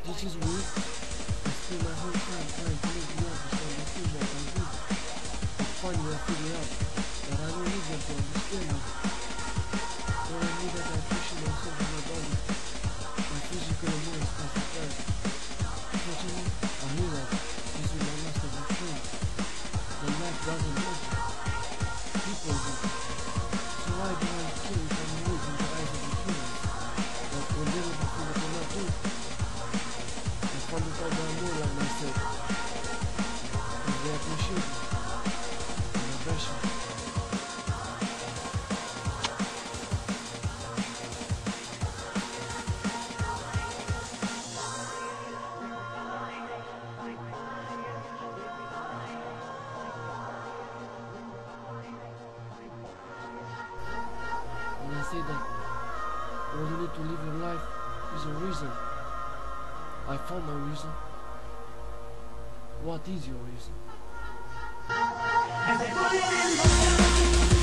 This is me. I spend my whole time trying to make the others understand what I do. It's funny I figure out that I don't need them to understand me. When I knew that I appreciate myself and my body, my physical and mind starts to thrive. Fortunately, I realized this is my last ever friend. The life doesn't matter. People do. So why do I care if I'm weak in the eyes of the humans? But when they don't feel that they're not doing, I find it out that I'm more like myself. And they appreciate me. And I bless you. And I say that all you need to live your life is a reason. I found my reason. What is your reason?